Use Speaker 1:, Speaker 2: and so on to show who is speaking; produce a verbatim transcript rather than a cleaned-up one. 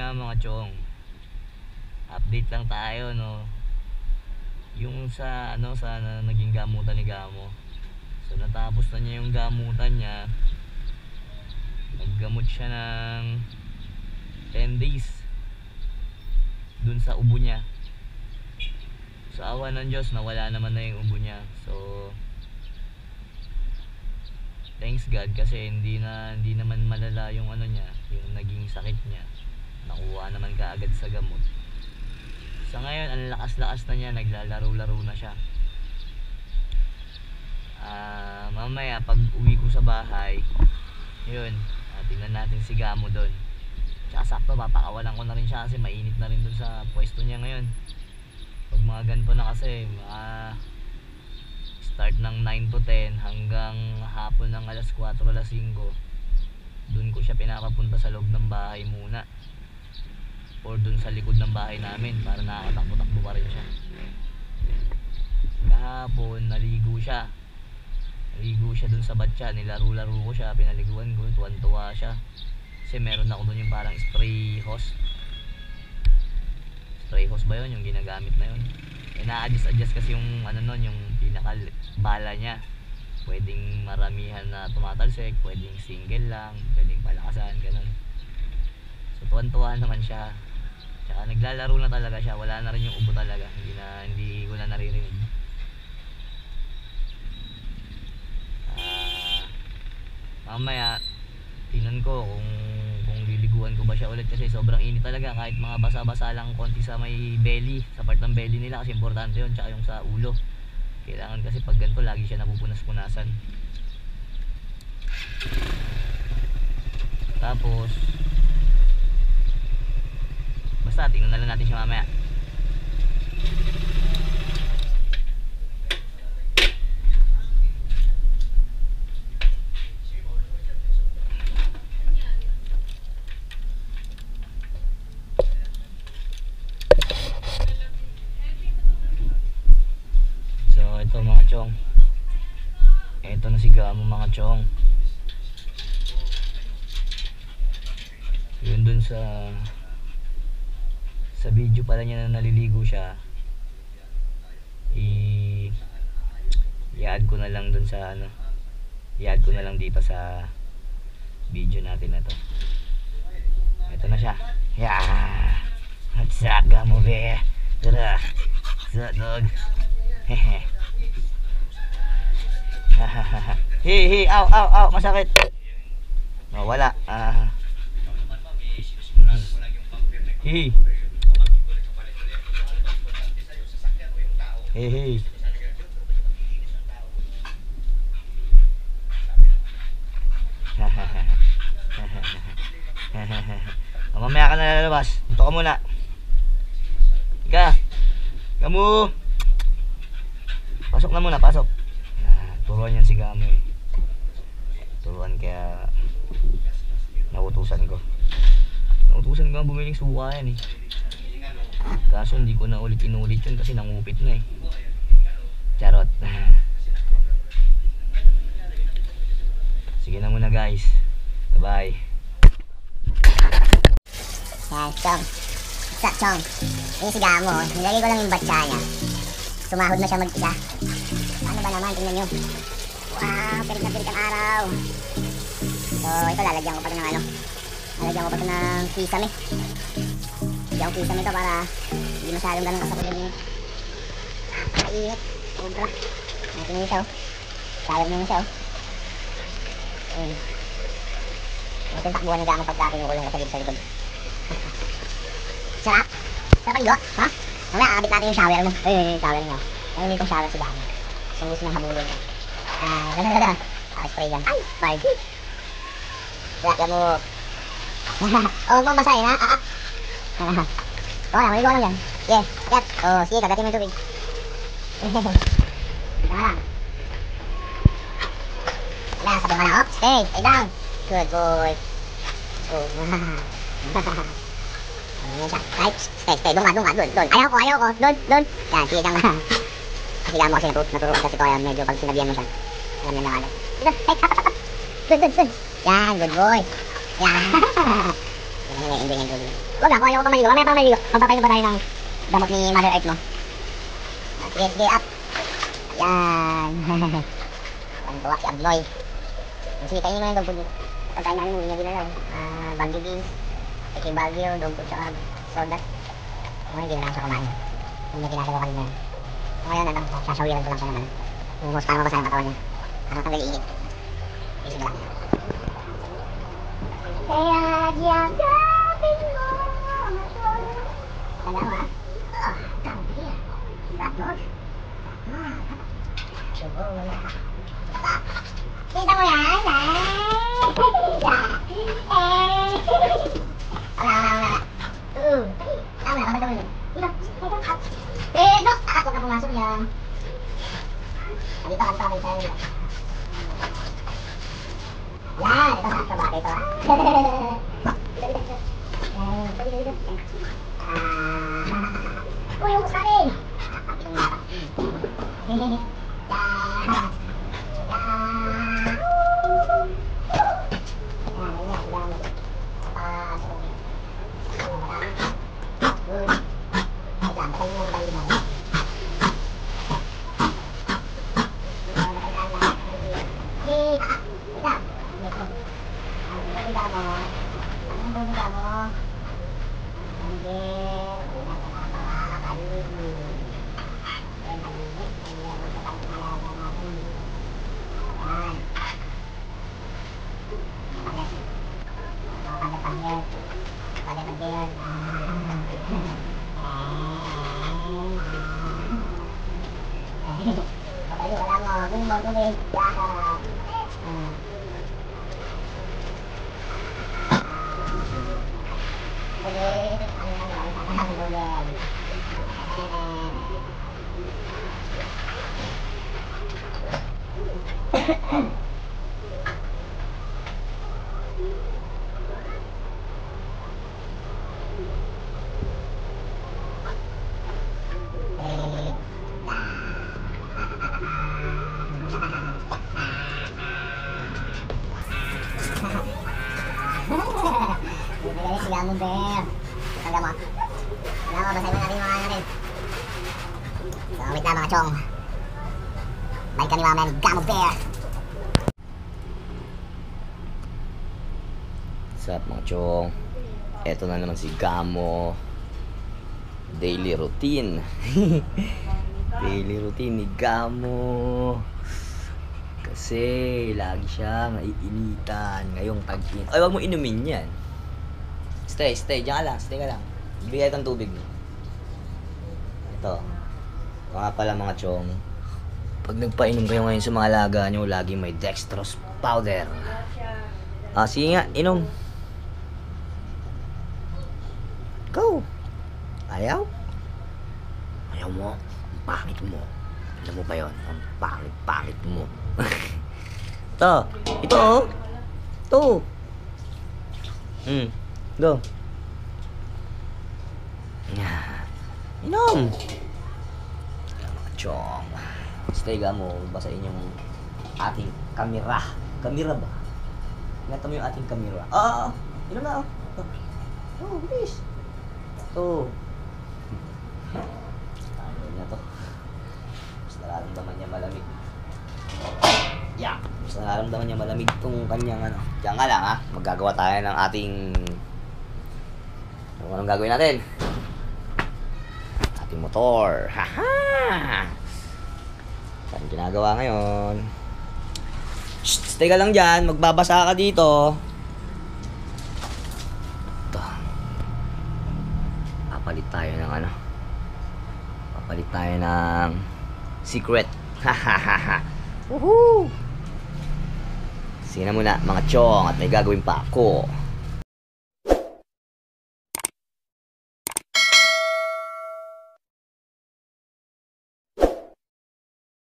Speaker 1: mga chong, update lang tayo, no. Yung sa ano sa na, naging gamutan ni Gamo. So natapos na niya yung gamutan niya. Naggamot siya ng ten days dun sa ubo niya. So awa ng Diyos, nawala naman na yung ubo niya. So thanks God, kasi hindi na hindi naman malala yung ano niya, yung naging sakit niya. Nakuha naman kaagad sa gamot. Sa ngayon, ang lakas-lakas na niya, naglalaro-laro na siya. Uh, mamaya, pag uwi ko sa bahay, yun, uh, tingnan natin si Gamo doon. Tsaka sakto, papakawalan ko na rin siya kasi mainit na rin doon sa pwesto niya ngayon. Pag mga ganito na kasi, uh, start ng nine to ten hanggang hapon ng alas kwatro, alas singko, doon ko siya pinapapunta sa loob ng bahay muna. Or dun sa likod ng bahay namin para nakakatakbo-takbo pa rin siya. Kahapon naligo siya. Naligo siya dun sa batya. Nilaro-laro ko siya, pinaliguan ko, tuwan-tuwa siya. Kasi meron ako dun yung parang spray hose. Spray hose ba yun? Yung ginagamit na yun. E na-adjust-adjust kasi yung ano nun, yung pinaka bala niya. Pwedeng maramihan na tumatalsik, pwedeng single lang, pwedeng palakasan, ganun. So tuwan-tuwa naman siya. Tsaka naglalaro na talaga siya, wala na rin yung ubo talaga, hindi na hindi ko na naririnig. Uh, mamaya tingnan ko kung kung liliguan ko ba siya ulit kasi sobrang init talaga, kahit mga basa-basa lang konti sa may belly, sa part ng belly nila kasi importante yun, tsaka yung sa ulo. Kailangan kasi pag ganito lagi siya napupunas-punasan. Tapos basta tingnan na lang natin siya mamaya. So ito mga chong, ito na si Gamo mga chong. Yun dun sa sa video pala niya na naliligo siya, i i-add ko na lang dun sa ano, i-add ko na lang dito sa video natin na to. Ito na siya. Yeah, what's up Gamo be? Tara, what's up dog? Hehe. Hey hey, aw aw aw, masakit. Oh, wala. Ah. Hey. Hey hey. Oh, mamaya ka na lalabas. Dito ka muna. Ika. Gamo. Pasok na muna, pasok. Ah, turuan yan si Gamo eh. Turuan kaya nautusan ko. Nautusan ko bumiling suka yan eh. Kaso hindi ko na ulit inulit yun kasi nangupit na eh. Charot. Sige na muna guys. Bye bye.
Speaker 2: Yan, Chong. Sa Chong. Yung si Gamo, nilagay ko lang yung batya niya. Sumahod na siya mag-isa. Ano ba naman, tingnan nyo. Wow, pirik na pirik ang araw. So ito, lalagyan ko pa ito ng ano, lalagyan ko pa ito ng kisame. Lagyan ko kisame ito para hindi masyadong ganun kasapulog yun. Mainit, sobra. Natin nyo siya oh. Sayang nyo siya oh. Ayun. Natin takbuhan ng Gamo pagka kinukulong ka sa dito sa likod. Sarap. Sarap ang iyot, ha? Mamaya akabit natin yung shower mo. Ayun, yung shower nyo. Ayun itong shower si Gamo. Gusto gusto niyang habulin ko. Ah, ganda ganda. Spray yan. Ay, Barbie. Wala, Gamo. Oh, huwag mong basahin ha. Ah, ah. Oo lang, maligo ka lang yan. Sige, akyat. Oh, sige, kagatin mo yung tubig. Dito ka lang. Wala, sabi mo na. Oh, stay, stay down. Good boy. Oh, ano siya? Right, stay, stay. Doon ka, doon ka, doon, doon. Ayaw ko, ayaw ko. Doon, doon. Yan, sige kang lang. Kasi Gamo kasi naturo kasi ko yan. Medyo pag sinabihan mo siya. Alam niya na agad. Doon, hey, up, up, up. Doon, doon, doon. Yan, good boy. Yan. ngayon, hindi ngayon tubig. Huwag na, kung ayaw ko pa maligo. Mamaya pa maligo. Magpapayo pa tayo ng gamot ni Mother Earth mo. Ah, Sige, sige, up. Yan. Ang tuwa si Abnoy. Sige, kainin mo yung dog food. Pagkain namin mo, hindi na lang. Ah, Bagyo Beans, Eki Bagyo, dog food, tsaka soda. Ngayon, hindi na lang siya kumain. Hindi na ginagawa kanina. Ngayon, ano, sasawiran ko lang siya naman. Bumos para mabasa yung katawan niya. Para tanggal iinit. Sige lang. Kaya diyagapin mo ang aso. Dalawa. Ah, dami. Tapos. Ah. Subo, wala. Kita mo yan, ay. Eh. Wala, wala, wala. Oo. Tama, kapag gawin mo. Dito, dito. Eh, no. Ako ka pumasok yan. Dito, dito, dito, dito. Yan, ito na, ito, ito. Uy, yung sa akin. Sila mo, Bear. Tangga mo. Tangga mo, basahin mo natin yung mga natin. So, wait lang mga chong. Balik kami mamaya ni Gamo Bear.
Speaker 1: What's up mga chong? Eto na naman si Gamo. Daily routine. Daily routine ni Gamo. Kasi lagi siyang naiinitan ngayong tag-in. Ay, wag mo inumin yan. Stay, stay. Diyan ka lang. Stay ka lang. Ibigay kang tubig. Ito. Ito nga pala mga chong. Pag nagpainom kayo ngayon sa mga alaga nyo, laging may dextrose powder. Ah, sige nga. Inom. Go. Ayaw? Ayaw mo. Ang pangit mo. Alam mo ba yun? Ang pangit-pangit mo. Ito. Ito oh. Ito. Hmm. Go. Yeah. Inom. Yan mga chong. Stay Gamo. Basahin yung ating kamera. Kamera ba? Ingatan mo yung ating kamera. Ah, ah, ah. Inom na oh. Oh, bilis. Ito. Ano na to? Mas nararamdaman niya malamig. Yeah. Mas nararamdaman niya malamig itong kanyang ano. Diyan nga lang ha. Maggagawa tayo ng ating... Ano anong gagawin natin? Ating motor. Haha! Saan ginagawa ngayon? Shh! Stay ka lang dyan. Magbabasa ka dito. Ito. Papalit tayo ng ano. Papalit tayo ng secret. Hahaha! Woohoo! Sige na muna mga chong at may gagawin pa ako.